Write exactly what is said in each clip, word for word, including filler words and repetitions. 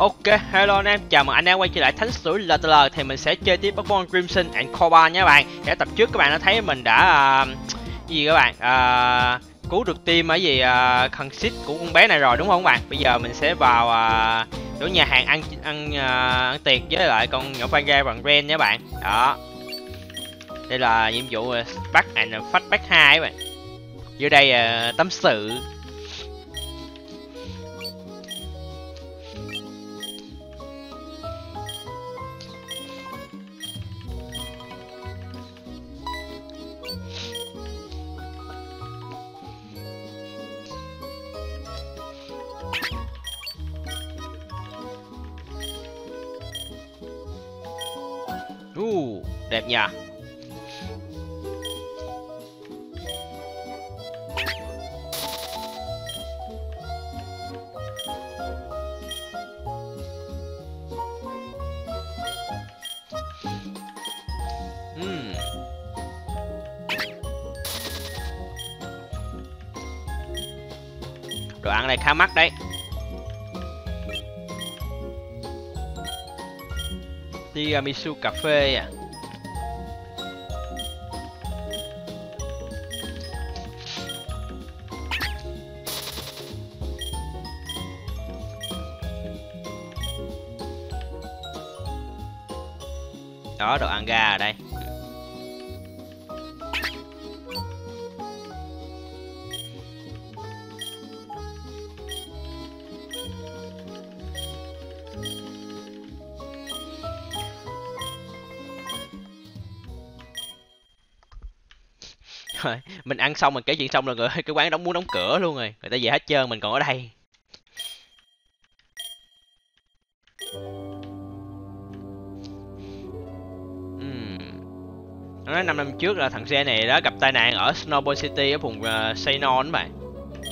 Ok, hello anh em, chào mừng anh em quay trở lại Thánh Sử lờ tê lờ. Thì mình sẽ chơi tiếp Pokemon Crimson and Cobalt nha các bạn. Để tập trước các bạn đã thấy mình đã uh, gì các bạn uh, cứu được team ở gì uh, khẩn xích của con bé này rồi đúng không các bạn? Bây giờ mình sẽ vào uh, chỗ nhà hàng ăn ăn uh, ăn tiệc với lại con nhỏ Fanga bằng Ren nha các bạn. Đó. Đây là nhiệm vụ uh, Spark and Fastback hai các bạn. Dưới đây uh, tâm sự. Uh, đẹp nhờ. Uhm. Đồ ăn này khá mắc đấy. Tiramisu cà phê à. Đó, đồ ăn gà ở đây. Rồi, mình ăn xong mình kể chuyện xong rồi người cái quán đóng muốn đóng cửa luôn rồi. Người ta về hết trơn, mình còn ở đây. Uhm. Nó nói năm năm trước là thằng xe này đã gặp tai nạn ở Snowball City ở vùng uh, Seinon các bạn.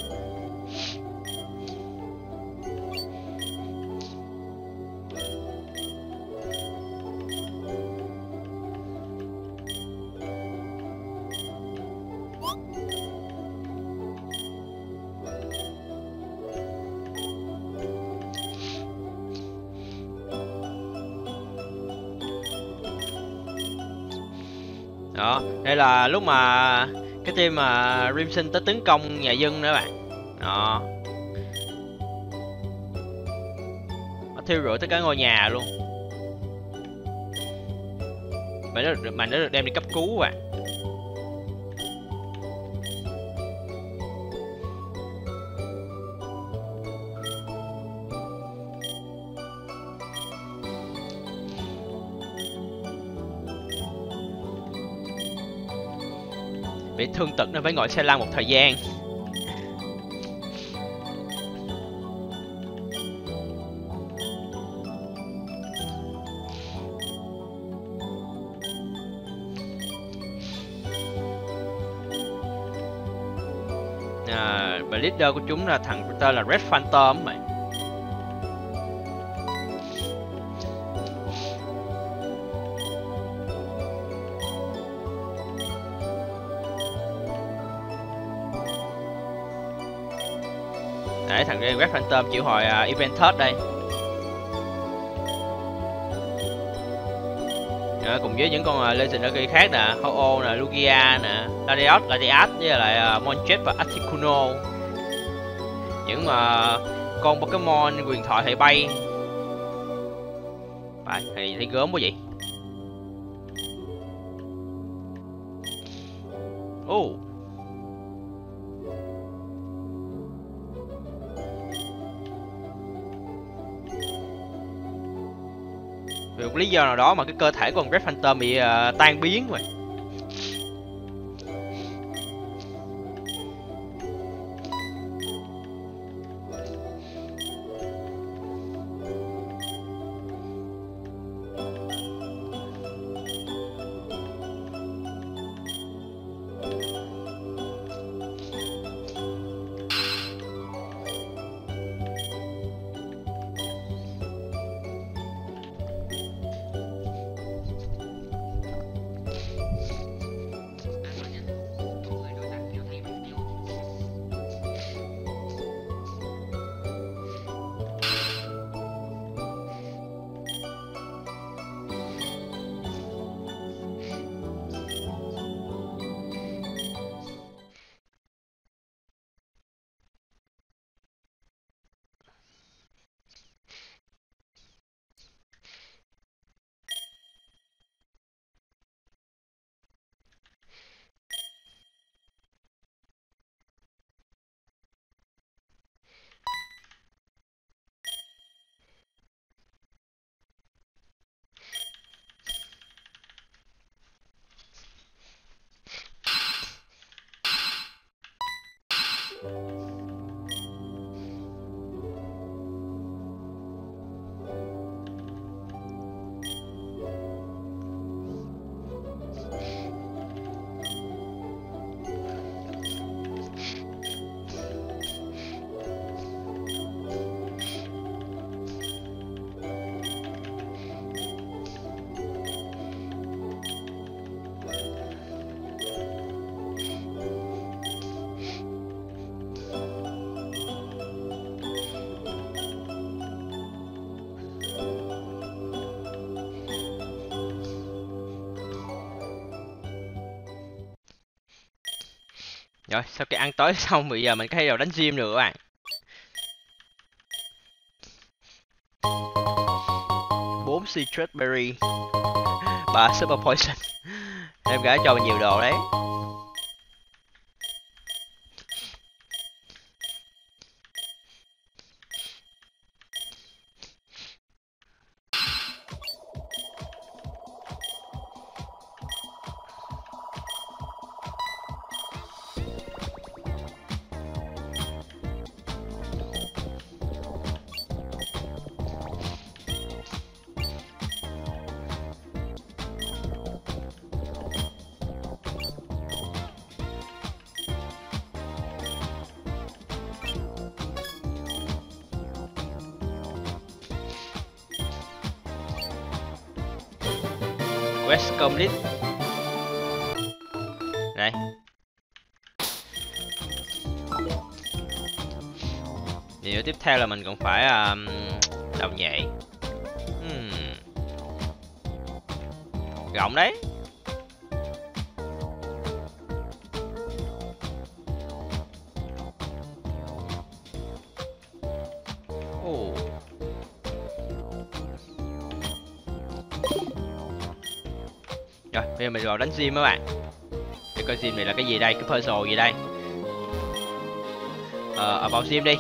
Đó, đây là lúc mà cái team mà Crimson tới tấn công nhà dân nữa bạn. Đó. Nó thiêu rụi tất cả ngôi nhà luôn. Mà nó được, mà nó được đem đi cấp cứu bạn. Bị thương tật nên phải ngồi xe lăn một thời gian. À, và leader của chúng là thằng tên là Red Phantom mày. Để thằng Red Phantom chịu hồi uh, event third đây. Đó, cùng với những con uh, legendary khác nè, Ho-Oh nè, Lugia nè, Lariat, Lariat với lại uh, Monjet và Articuno. Những mà uh, con Pokemon quyền thoại hệ bay. Phải, thì thấy gớm quá vậy. Oh. Vì một lý do nào đó mà cái cơ thể của con Red Phantom bị uh, tan biến rồi. Rồi, sau khi ăn tối xong bây giờ mình có thể vào đánh gym được các bạn. Bốn citrus berry, ba super poison. Em gái cho mình nhiều đồ đấy. Quest complete. Đây. Điều tiếp theo là mình còn phải um, đào nhẹ. Hmm. Rộng đấy. Oh. Rồi, bây giờ mình vào đánh gym các bạn. Để coi gym này là cái gì đây, cái puzzle gì đây. Ờ, ở vào gym đi.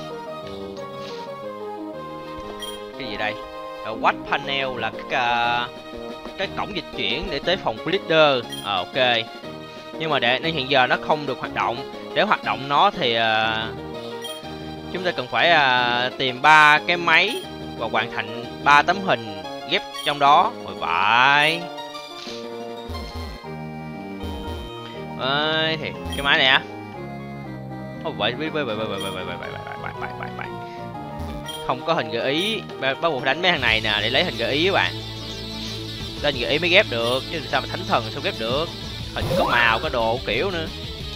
Cái gì đây? Uh, Watch panel là cái uh, cái cổng dịch chuyển để tới phòng của leader. Ờ, ok. Nhưng mà để nên hiện giờ nó không được hoạt động. Để hoạt động nó thì uh, chúng ta cần phải uh, tìm ba cái máy và hoàn thành ba tấm hình ghép trong đó. Rồi vậy. Ơi thì cái máy này á. Ôi vậy vậy vậy vậy vậy vậy vậy vậy vậy vậy vậy vậy vậy. Không có hình gợi ý, bắt buộc đánh mấy thằng này nè để lấy hình gợi ý các bạn. Lên gợi ý mới ghép được chứ sao mà thánh thần sao ghép được. Hình có màu có đồ kiểu nữa.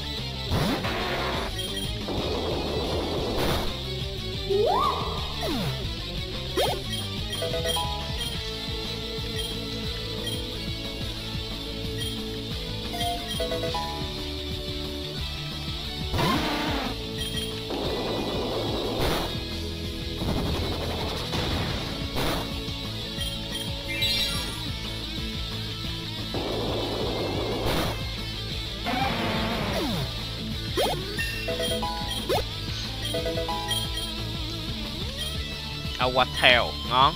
Our tail ngon.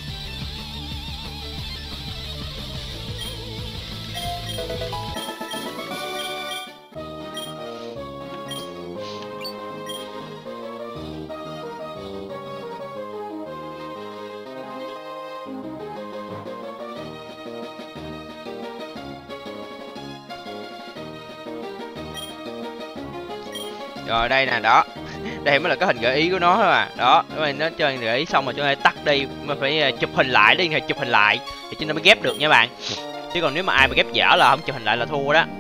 Rồi đây nè, đó. Đây mới là cái hình gợi ý của nó thôi à. Đó, rồi nó cho gợi ý xong rồi chúng ta tắt đi, mà phải chụp hình lại đi, chụp hình lại thì chúng ta mới ghép được nha bạn. Chứ còn nếu mà ai mà ghép dở là không chụp hình lại là thua đó.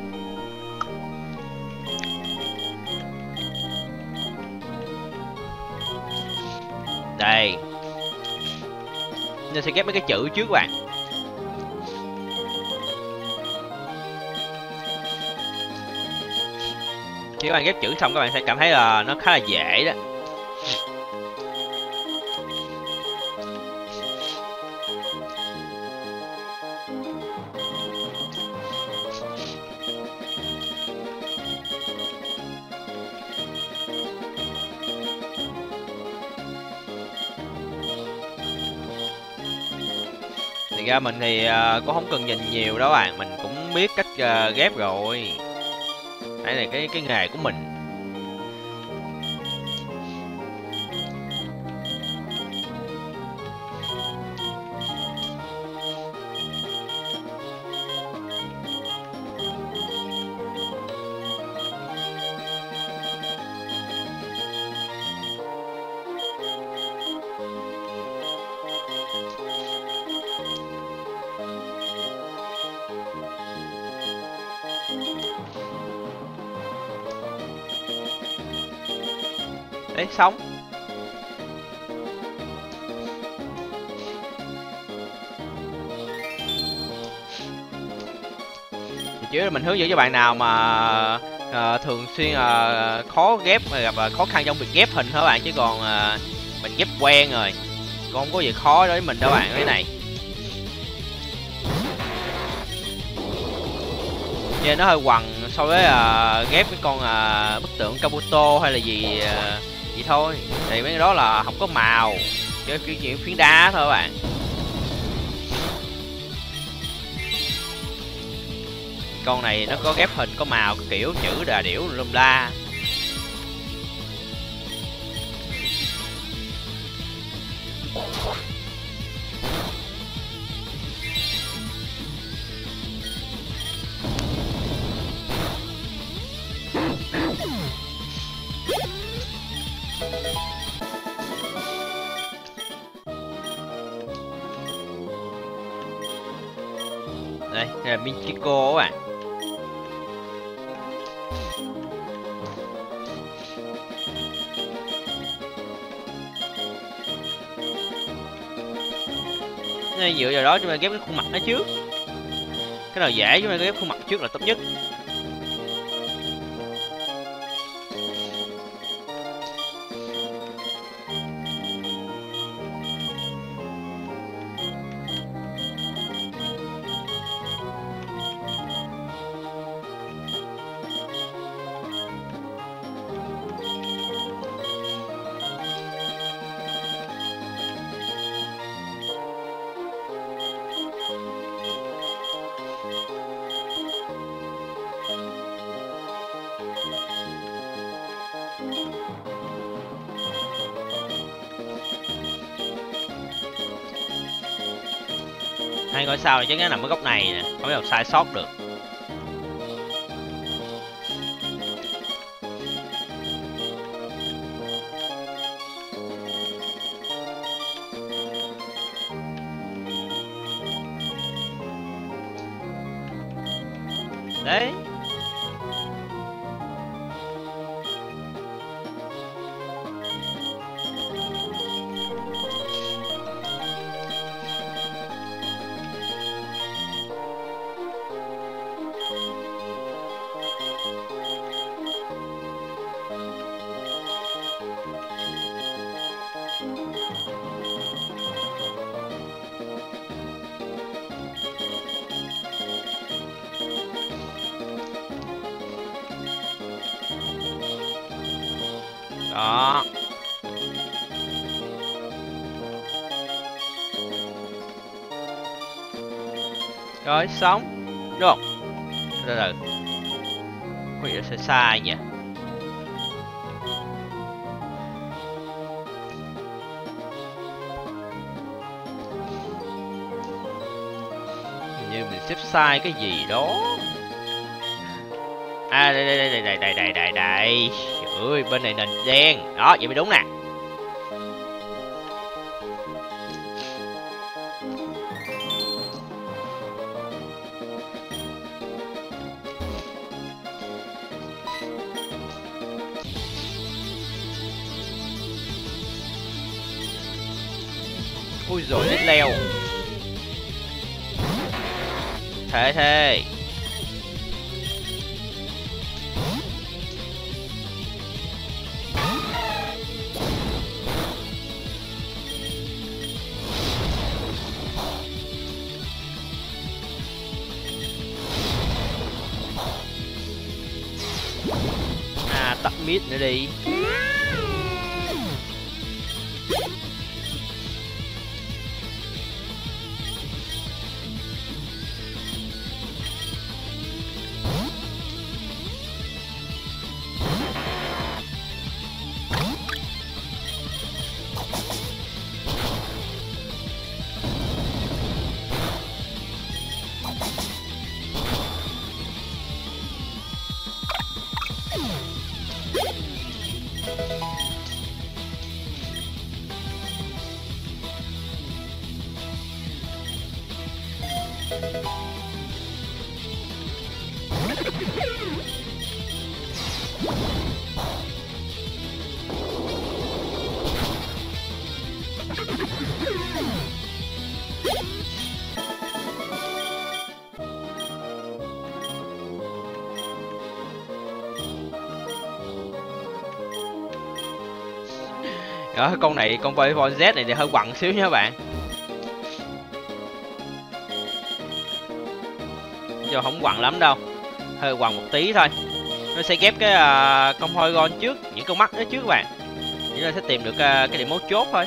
Đây. Nên sẽ ghép mấy cái chữ trước các bạn. Khi các bạn ghép chữ xong các bạn sẽ cảm thấy là nó khá là dễ đó. Thì ra mình thì uh, cũng không cần nhìn nhiều đó bạn, mình cũng biết cách uh, ghép rồi. Đây là cái cái nghề của mình. Đấy, xong. Thì chứ mình hướng dẫn cho bạn nào mà uh, thường xuyên uh, khó ghép gặp uh, khó khăn trong việc ghép hình thôi các bạn, chứ còn uh, mình ghép quen rồi, còn không có gì khó đối với mình đâu bạn. Cái này yeah, nó hơi quằn so với uh, ghép cái con uh, bức tượng Kabuto hay là gì uh, gì thôi, thì mấy cái đó là không có màu, cái kiểu phiến đá thôi các bạn. Con này nó có ghép hình, có màu, có kiểu chữ đà điểu lum la. Đây, đây là Michiko các bạn. Nên dựa vào đó chúng ta ghép cái khuôn mặt nó trước. Cái nào dễ chúng ta ghép khuôn mặt trước là tốt nhất. Hai ngôi sao này chắc chắn nằm ở góc này nè, không thể nào sai sót được. Đấy. Đó. Rồi xong. Được. Từ từ. Có gì sai sai nhỉ? Hình như mình xếp sai cái gì đó. À đây đây đây đây đây đây đây đây. Trời ơi, bên này nền đen. Đó, vậy mới đúng nè. Ui rồi nít leo. Thế thế. À, tắt mid nữa đi. Đó, con này con Voivod Z này thì hơi quặng xíu nha các bạn. Chứ không quặng lắm đâu, hơi quặng một tí thôi. Nó sẽ ghép cái uh, con Porygon trước, những con mắt đó trước các bạn. Chúng ta sẽ tìm được uh, cái điểm mấu chốt thôi.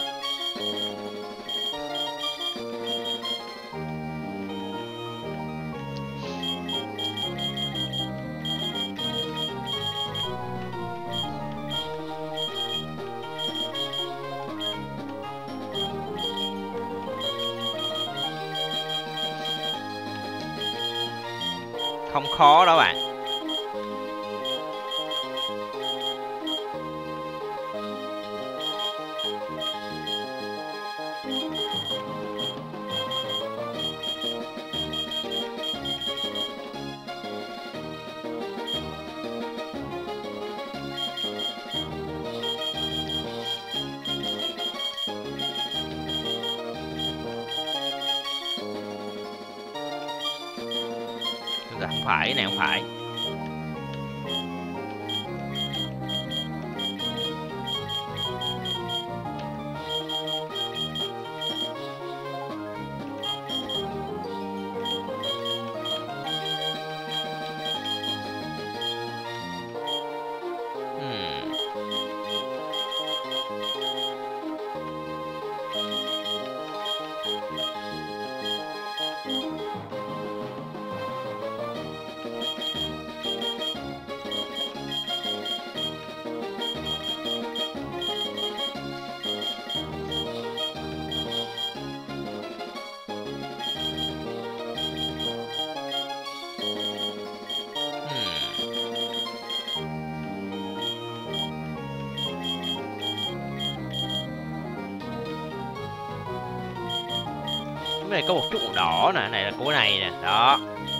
Không khó đó bạn. Không phải, cái này không phải. Cái này có một chút màu đỏ nè, này là của này nè, đó.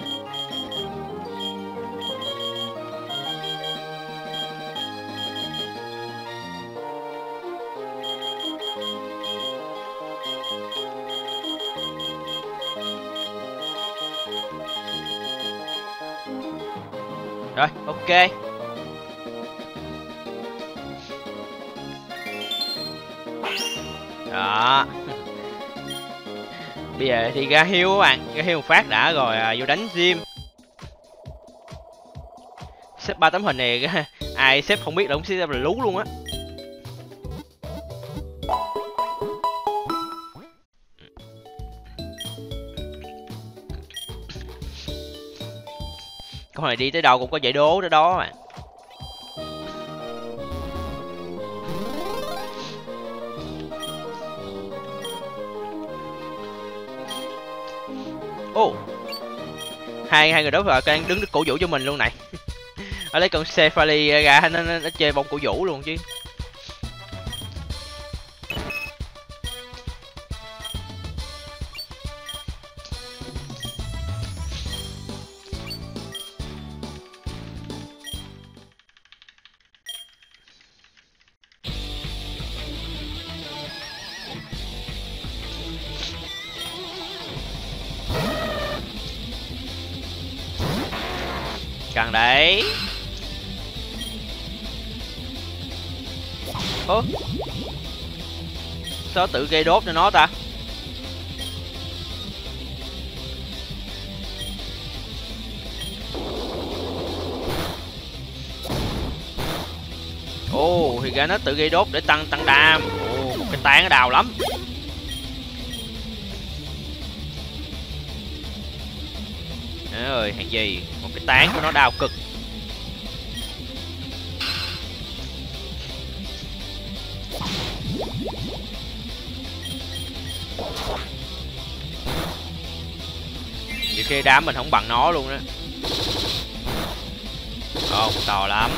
Rồi, ok. Đó. Bây giờ thì ra hiêu các bạn, ra hiêu một phát đã rồi à, vô đánh gym. Xếp ba tấm hình này ai xếp không biết là không xếp là lú luôn á. Con này đi tới đâu cũng có giải đố tới đó mà. Ô, oh. hai hai người đó vào đang đứng cổ vũ cho mình luôn này. Ở lấy con Sefali ra nó, nó, nó chơi bông cổ vũ luôn chứ. Càng đấy. Ơ, sao tự gây đốt cho nó ta? Ồ, oh, thì ra nó tự gây đốt để tăng tăng đam. Ồ, oh, một cái tán nó đào lắm. Ơi, hàng gì? Một cái tán của nó đau cực. Nhiều khi đám mình không bằng nó luôn đó. Ồ, to lắm.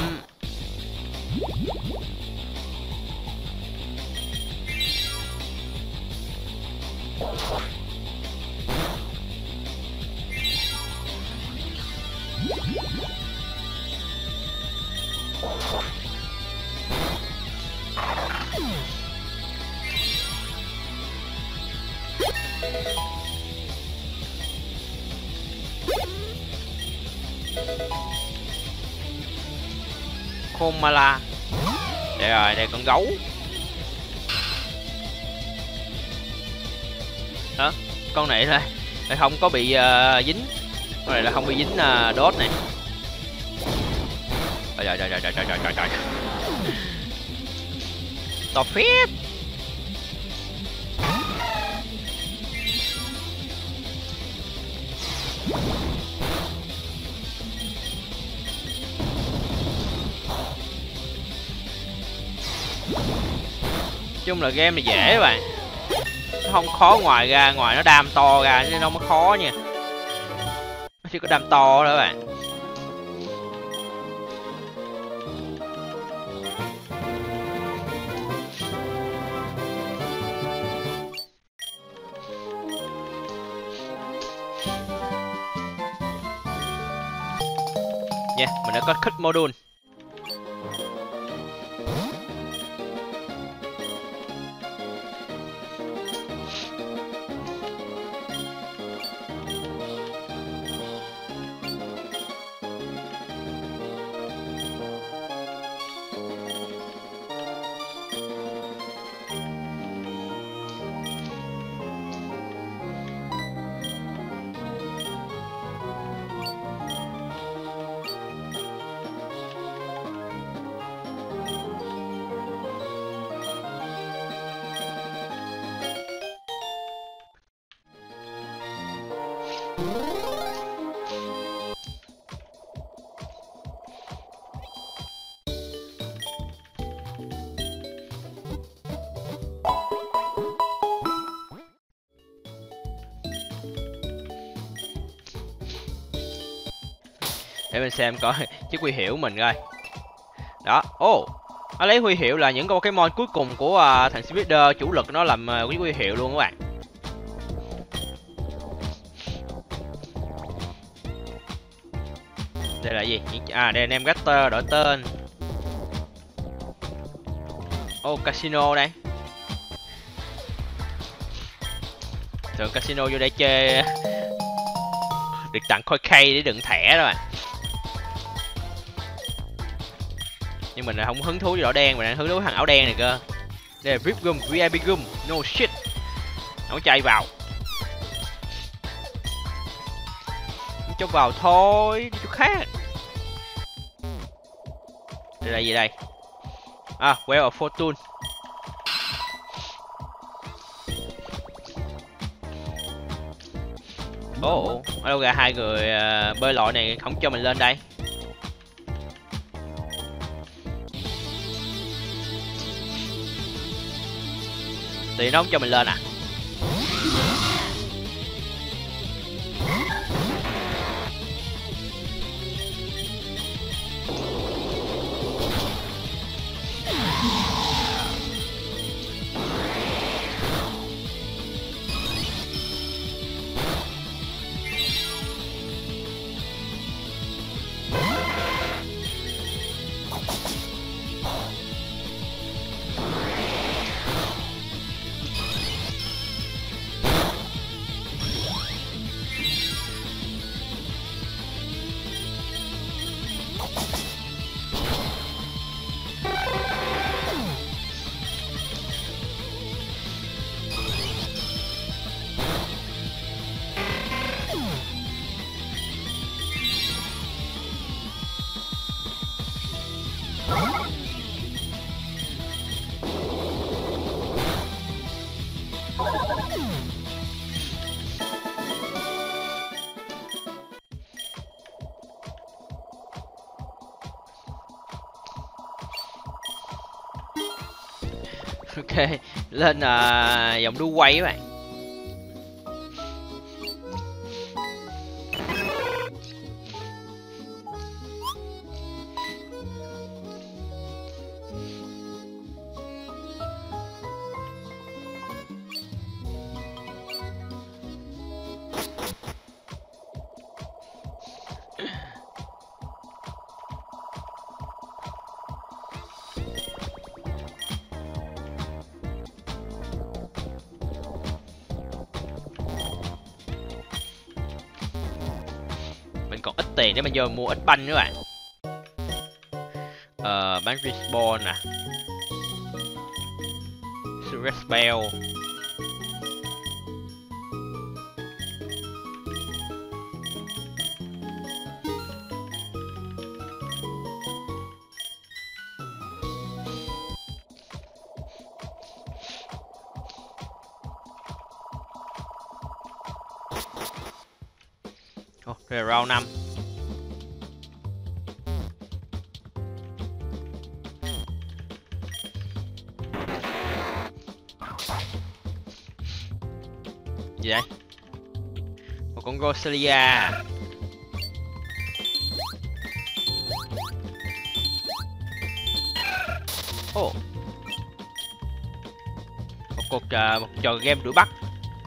Khôn Mala. Đây rồi, đây con gấu. Đó, con này là lại không có bị uh, dính, con này là không bị dính uh, đốt này. Trời trời trời trời trời trời trời trời. To phết. Chung là game này dễ các bạn, nó không khó ngoài ra, ngoài nó đam to ra nên nó mới khó nha, nó chỉ có đam to đó các bạn. Nha, yeah, mình đã có kit module. Để mình xem coi chiếc huy hiệu mình coi. Đó, ô oh, nó lấy huy hiệu là những con Pokemon cuối cùng của uh, thằng Speeder chủ lực, nó làm uh, cái huy hiệu luôn các bạn. Đây là gì? À, đây là Name Gator đổi tên. Ô, oh, casino đây. Thường casino vô đây chơi được tặng coin key để đựng thẻ đó bạn. Nhưng mình là không hứng thú với đỏ đen, mình đang hứng thú với thằng áo đen này cơ. Đây là vê i pê room, vê i pê room, no shit. Nó chạy vào. Cho vào thôi, đi chỗ khác. Đây là gì đây? À, Well of Fortune. Ồ, oh, ở đâu ra hai người uh, bơi lội này không cho mình lên đây? Thì nó không cho mình lên à? Ok, lên uh, dòng đu quay các bạn. Còn ít tiền để mình vô mua ít banh nữa bạn. Ờ, bán respawn nè, Surrey Spell, Rồi round năm. Gì đây? Một con Rosalia. Ồ. Một cuộc uh, một trò game đuổi bắt.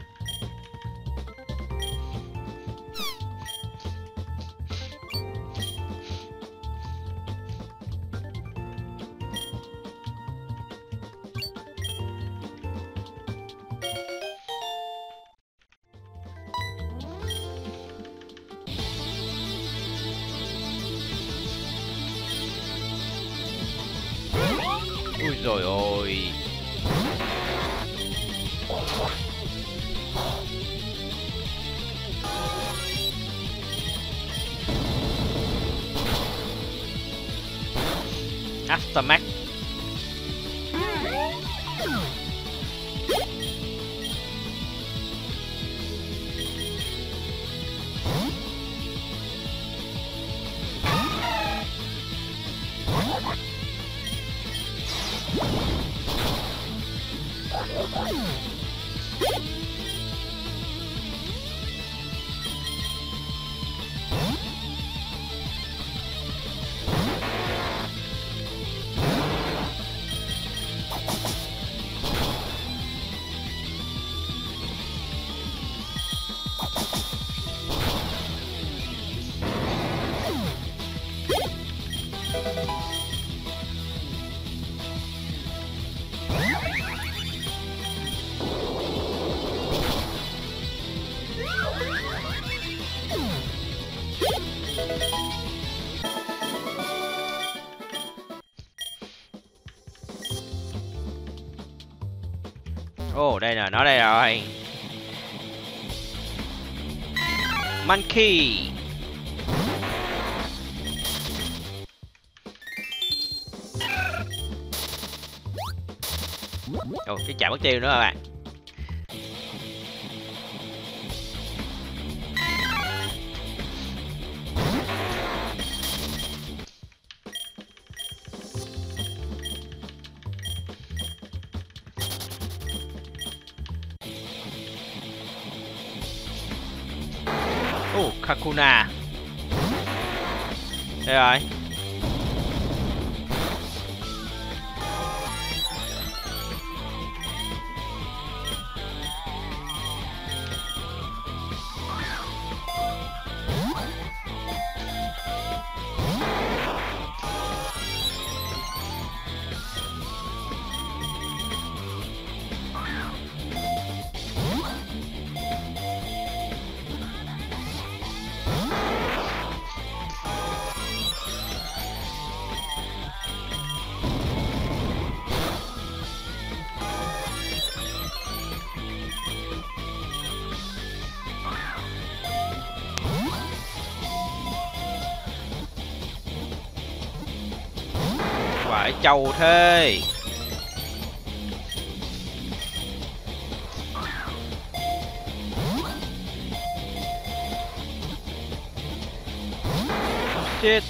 Ui rồi ôi. Aftermath. Ồ, oh, đây nè, nó đây rồi. Monkey. Ồ, oh, cái chạm mất tiêu nữa các bạn. Ồ, oh, Kakuna. Đây rồi. Phải trâu thế. Shit.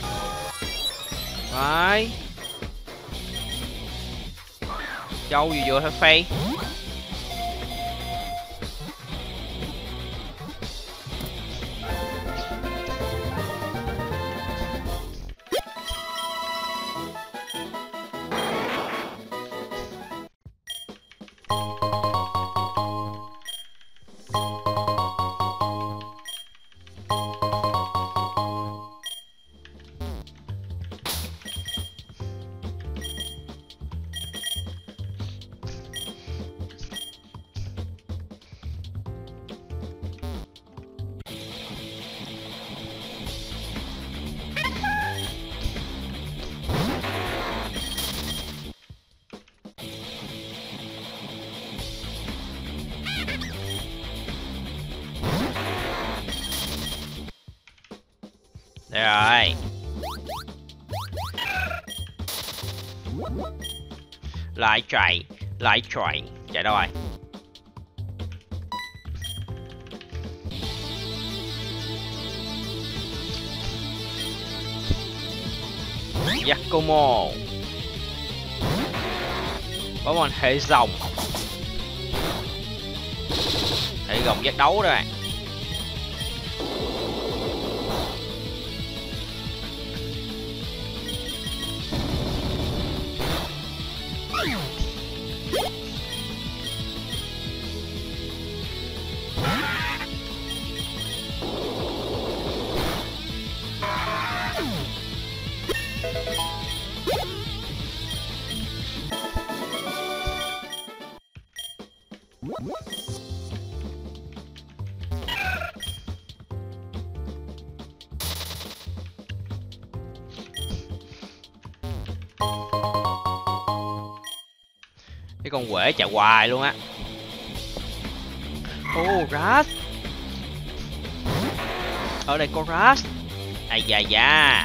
Phải. Trâu gì vừa phải phay. Đây rồi. Lại chạy, lại chạy. Chạy đâu rồi? Giacomo. Bóng môn hệ rồng. Hệ rồng giác đấu đó bạn. Cái con quể chạy hoài luôn á. Ô, oh, Ras. Ở đây có Ras. Ai da da.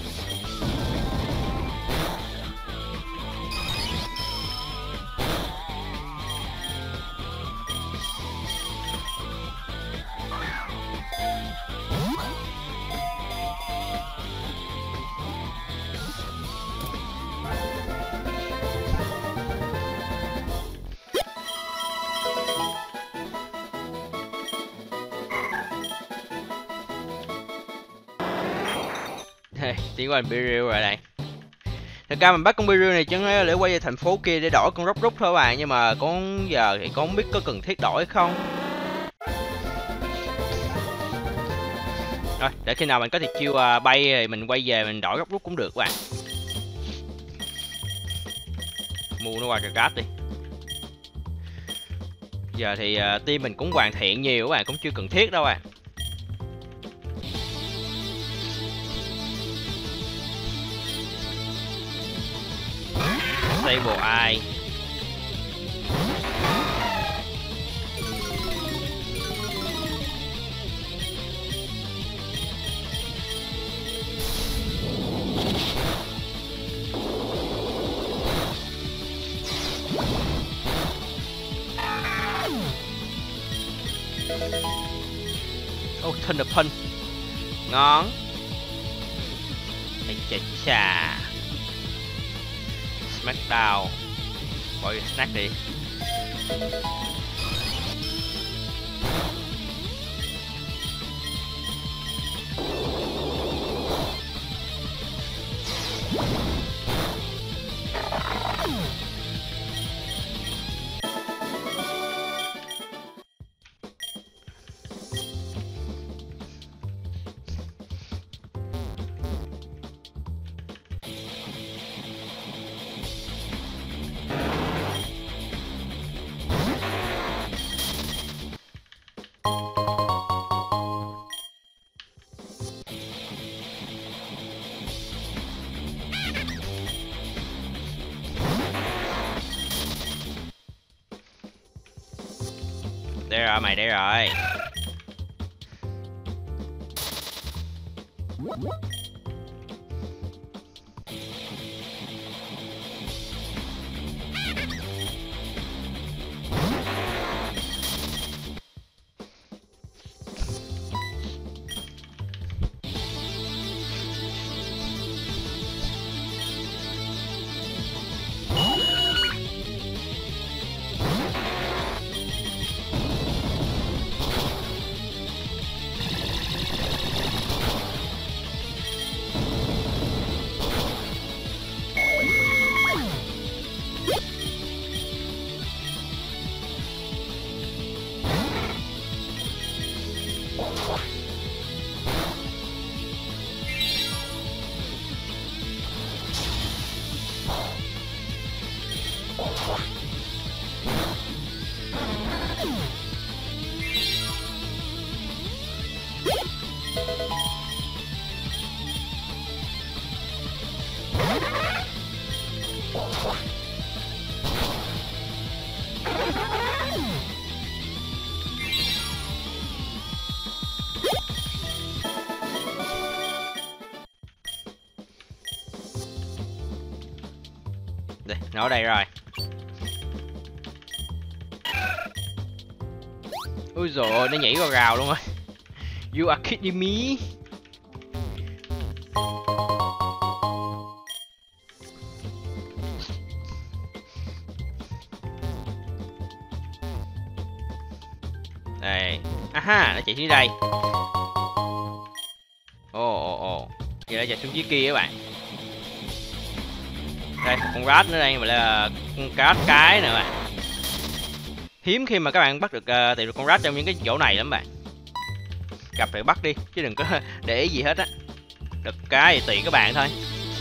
Tiến qua Imperial rồi này. Thật ra mình bắt con Imperial này chẳng lẽ để quay về thành phố kia để đổi con rốc rút thôi bạn, nhưng mà con giờ thì con không biết có cần thiết đổi không. Rồi, để khi nào mình có thiệt chiêu uh, bay thì mình quay về mình đổi rốc rút cũng được các bạn. Mua nó qua Gragas đi. Giờ thì uh, team mình cũng hoàn thiện nhiều các bạn, cũng chưa cần thiết đâu à. Stable ai. Ô, Thunder Punch. Ngon. Ây chà chà. Smackdown. Bỏ snack đi. Đây rồi mày, đây rồi. Đây, nó ở đây rồi. Ui dồi ôi, nó nhảy vào rào luôn rồi. You are kidding me. ha, nó chạy xuống đây. Ồ ồ ồ, vậy nó chạy xuống dưới kia các bạn. Đây, con rat nữa đây, mà là con rat cái nữa bạn. Hiếm khi mà các bạn bắt được uh, tìm được con rat trong những cái chỗ này lắm bạn. Gặp phải bắt đi, chứ đừng có để ý gì hết á. Được cái thì tùy các bạn thôi.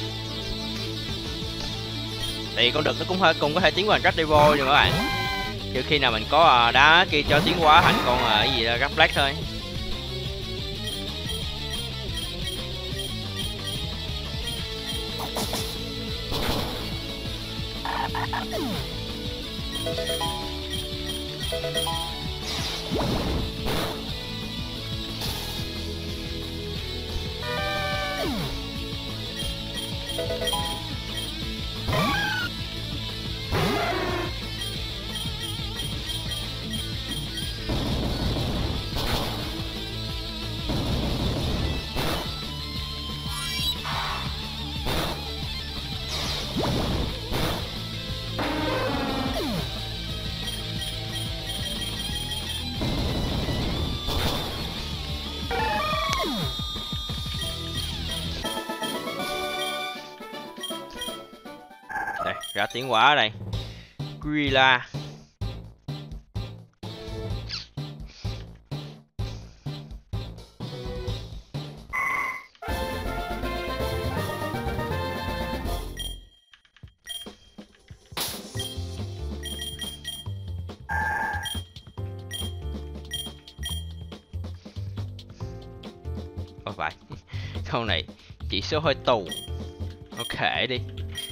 Thì con đực nó cũng hơi cũng có thể tiến qua rat devil nhưng các bạn. Trừ khi nào mình có uh, đá kia cho tiến hóa thành con uh, cái gì đó rat black thôi. Đây, ra tiến hóa ở đây. Gorilla. Ôi phải, câu này chỉ số hơi tù. Ok đi.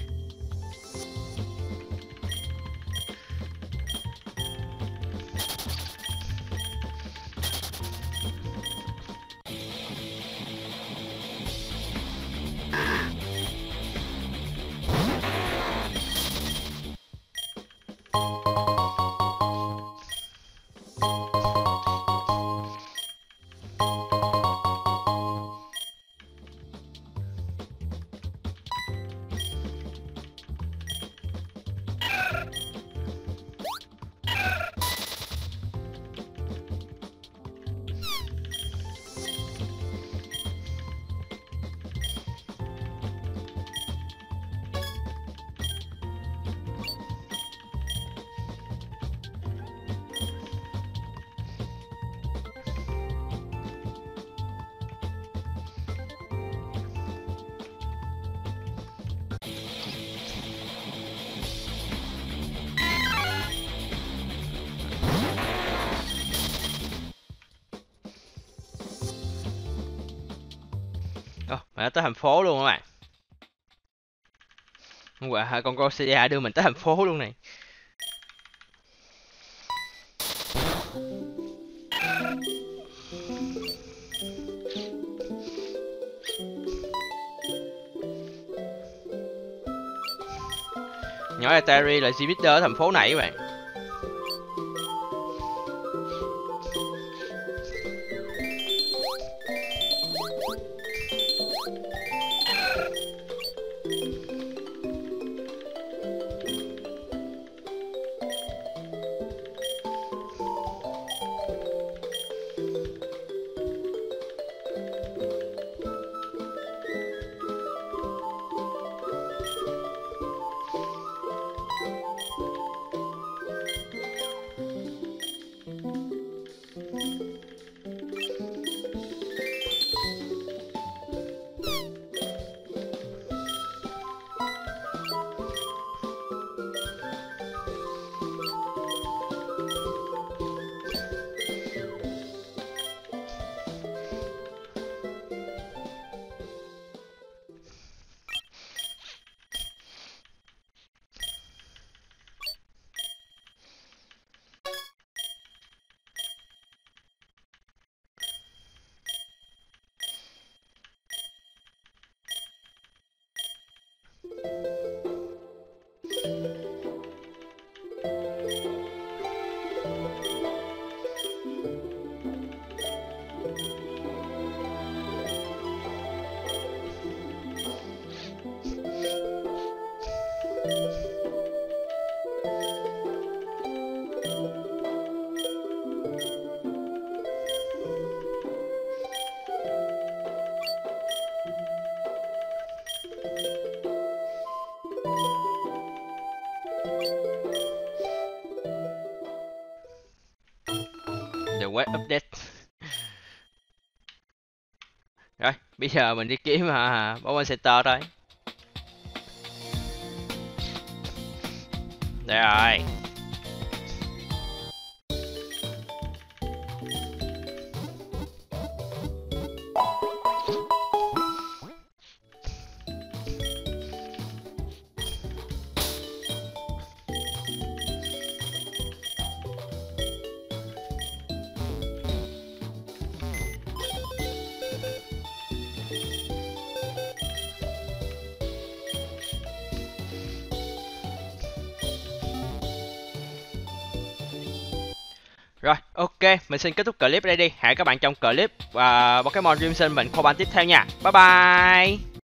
Ồ, oh, mình đã tới thành phố luôn các bạn. Hôm qua hai con Rosia đưa mình tới thành phố luôn này. Nhỏ Eteri là Jupiter ở thành phố này các bạn. web update. Rồi, bây giờ mình đi kiếm uh, Pokémon Center thôi. Đây rồi. Rồi, ok, mình xin kết thúc clip ở đây đi. Hẹn các bạn trong clip uh, Pokemon Crimson mình Coban tiếp theo nha. Bye bye.